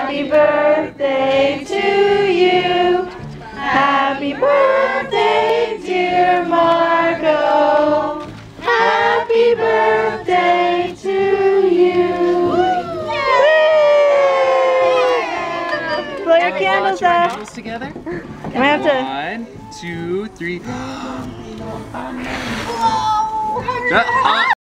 Happy birthday to you. Happy birthday, dear Margot. Happy birthday to you. Blow your candles up. Candles together. I have to. 1, 2, 3.